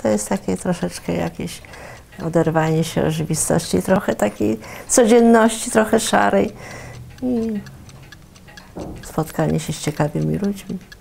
to jest takie troszeczkę jakieś oderwanie się od rzeczywistości, trochę takiej codzienności, trochę szarej i spotkanie się z ciekawymi ludźmi.